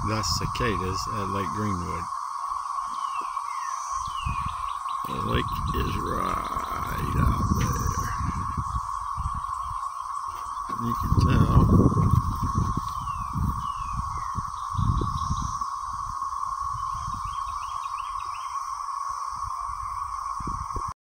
That's cicadas at Lake Greenwood. The lake is right out there. You can tell